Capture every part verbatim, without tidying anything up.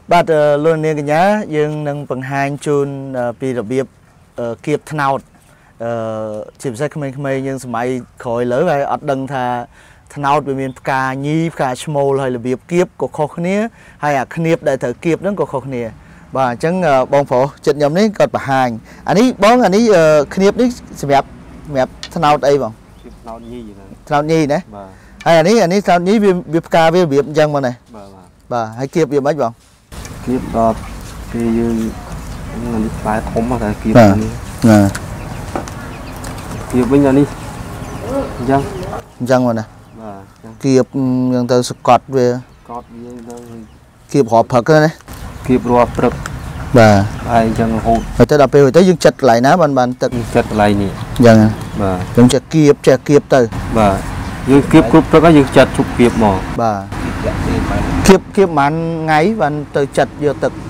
បាទលោកនាងកញ្ញាយើងនឹងបង្ហាញជូនពីរបៀបគៀបថ្នោតជាពិសេសក្មេងៗយើងសម័យក្រោយលើហើយអត់ដឹងថាថ្នោតវាមានផ្កាញីផ្កាឈ្មោលហើយរបៀបគៀបក៏ខុសគ្នាហើយអាគ្នៀបដែលត្រូវគៀបហ្នឹងក៏ខុសគ្នាបាទអញ្ចឹងបងប្រុសចិត្តខ្ញុំនេះគាត់បង្ហាញអានេះបងអានេះគ្នៀបនេះសម្រាប់សម្រាប់ថ្នោតអីបងថ្នោតញីថ្នោតញីណាបាទហើយអានេះអានេះថ្នោតញីវាវាផ្កាវារបៀបអញ្ចឹងមកណាបាទបាទហើយគៀបវាមិនបងគៀបដល់ពេលយើងអានេះផ្លែធំមកតែគៀបនេះណាគៀបវិញអានេះអញ្ចឹងអញ្ចឹងមកណាបាទគៀបយើងទៅសកត់វាកត់វាទៅគៀបរាប់ព្រឹកណាគៀបរាប់ព្រឹកបាទហើយអញ្ចឹងរហូតហើយទៅដល់ពេលទៅយើងចិត្តកន្លែងណាបានបានទឹកចិត្តកន្លែងនេះអញ្ចឹងបាទយើងចេះគៀបចេះគៀបទៅបាទយើងគៀបគ្រប់ព្រឹកហើយយើងចាត់ជប់គៀបមកបាទគៀបគៀបប៉ុន្មានថ្ងៃបានទៅចាត់យកទឹក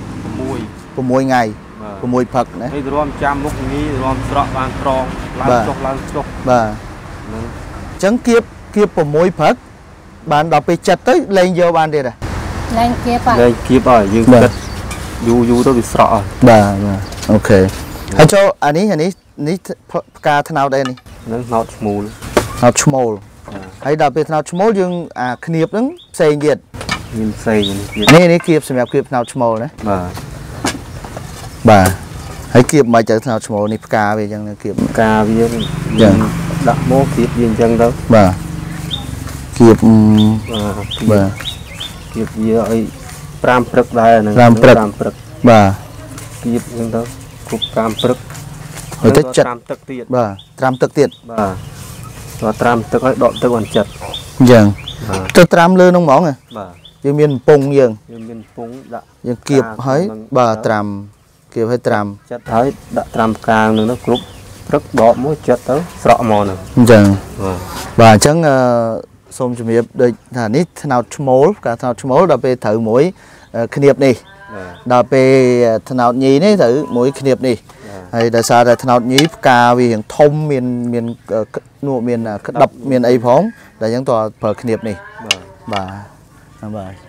6 6ថ្ងៃ6ផឹកណាហើយរំចាំមុខនេះរំស្រក់បានត្រង់ឡើងចុះឡើងចុះបាទហ្នឹងអញ្ចឹងគៀបគៀប6ផឹកបានដល់ពេលចាត់ទៅលែងយកបានទៀតហ៎លែងគៀបហើយលែងគៀបហើយយើងចាត់យូរយូរទៅវាស្រក់ហើយបាទបាទអូខេហើយចូលអានេះអានេះនេះផ្កាថ្នោតអីនេះហ្នឹងថ្នោតឈ្មោលថ្នោតឈ្មោលហើយដល់ពេលថ្នោតឈ្មោលយើងអាគ្នៀបហ្នឹងផ្សេងទៀតមានផ្សេងនេះនេះគៀបសម្រាប់គៀបថ្នោតឈ្មោលណាបាទបាទហើយគៀបមិនទៅថ្នោតឈ្មោលនេះផ្កាវាអញ្ចឹងគៀបផ្កាវាយើងដាក់មកគៀបវាអញ្ចឹងទៅបាទគៀបបាទគៀបវាឲ្យ5ព្រឹកដែរហ្នឹង5ព្រឹក5ព្រឹកបាទគៀបអញ្ចឹងទៅគ្រប់5ព្រឹកហើយទៅចិត្តត្រាំទឹកទៀតបាទត្រាំទឹកទៀតបាទទៅត្រាំទឹកឲ្យដកទឹកអញ្ចឹងអញ្ចឹងទៅត្រាំលើនោះហ្មងបាទយើងមានពងយើងយើងមានពងដាក់យើងគៀបហើយបាទត្រាំគៀបឲ្យត្រាំចិត្តហើយដាក់ត្រាំផ្កានឹងនោះគ្រប់ព្រឹកដកមួយចិត្តទៅស្រក់មកហ្នឹងអញ្ចឹងបាទអញ្ចឹងសូមជំរាបដូចថានេះថ្នោតឈ្មោលផ្កាថ្នោតឈ្មោលដល់ពេលត្រូវមួយគ្នៀបនេះដល់ពេលថ្នោតញីនេះត្រូវមួយគ្នៀបនេះហើយដោយសារតែថ្នោតញីផ្កាវារៀងធំមានមាននោះមានក្តឹបមានអីផងតែអញ្ចឹងតើប្រើគ្នៀបនេះបាទបាទបាទ